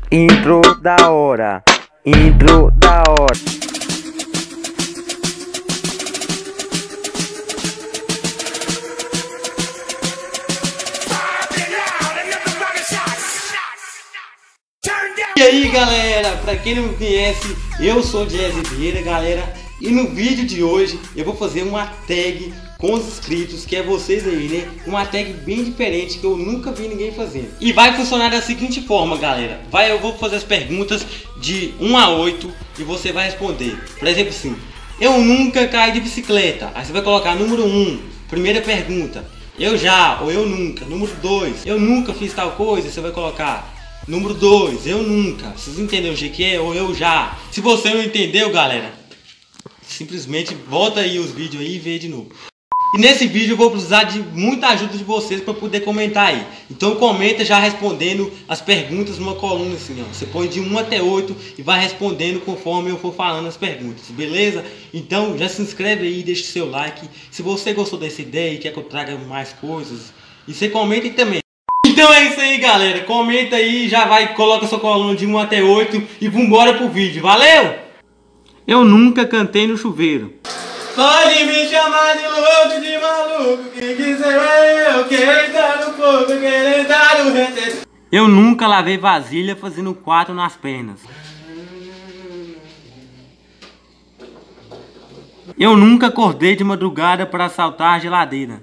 Intro da hora, intro da hora. E aí galera, pra quem não me conhece, eu sou o Jazzy Vieira, galera. E no vídeo de hoje eu vou fazer uma tag com os inscritos, que é vocês aí, né? Uma tag bem diferente que eu nunca vi ninguém fazendo. E vai funcionar da seguinte forma, galera. Eu vou fazer as perguntas de 1 a 8 e você vai responder. Por exemplo assim, eu nunca caí de bicicleta. Aí você vai colocar número 1, primeira pergunta, eu já ou eu nunca. Número 2, eu nunca fiz tal coisa, você vai colocar número 2, eu nunca. Vocês entenderam o que é? Ou eu já. Se você não entendeu, galera, simplesmente volta aí os vídeos aí e vê de novo. E nesse vídeo eu vou precisar de muita ajuda de vocês para poder comentar aí. Então comenta já respondendo as perguntas numa coluna assim, ó. Você põe de 1 até 8 e vai respondendo conforme eu for falando as perguntas, beleza? Então já se inscreve aí, deixa o seu like. Se você gostou dessa ideia e quer que eu traga mais coisas, e você comenta aí também. Então é isso aí, galera. Comenta aí, já vai, coloca sua coluna de 1 até 8 e vambora pro vídeo. Valeu! Eu nunca cantei no chuveiro. Pode me chamar de louco, de maluco, quem quiser eu quero entrar no fogo, quero entrar no reteiro. Eu nunca lavei vasilha fazendo 4 nas pernas. Eu nunca acordei de madrugada para assaltar a geladeira.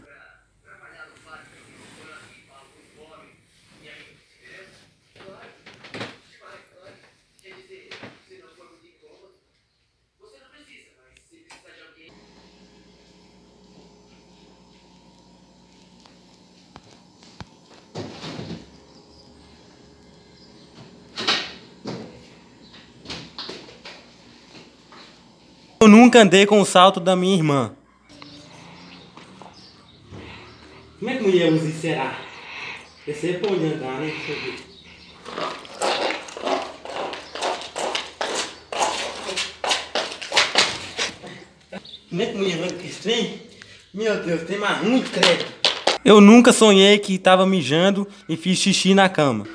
Eu nunca andei com o salto da minha irmã. Como é que mulher usa isso, será? Esse é pra onde andar, né? Deixa eu ver. Como é que mulher anda com esse trem? Meu Deus, tem mais muito crédito. Eu nunca sonhei que estava mijando e fiz xixi na cama.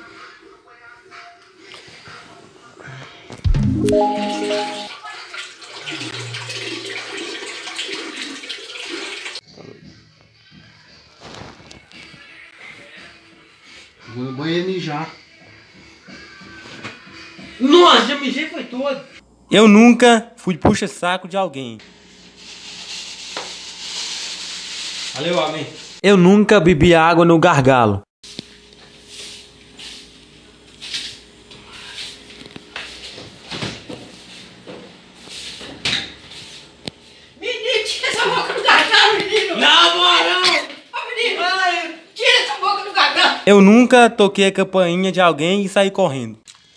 Vou no banheiro mijar. Nossa, já mijei foi todo. Eu nunca fui puxa-saco de alguém. Valeu, amém. Eu nunca bebi água no gargalo. Menino, tira essa boca do gargalo, menino! Não, não! Ô, menino! Ai. Tira essa boca do gargalo! Eu nunca toquei a campainha de alguém e saí correndo.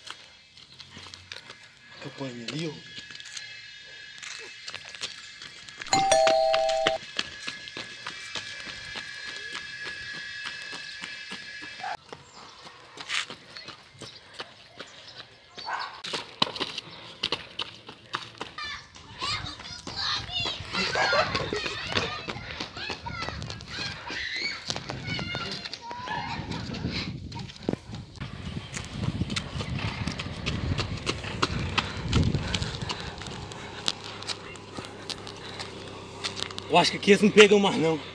Campainha ali, ó. Eu acho que aqui eles não pegam mais não.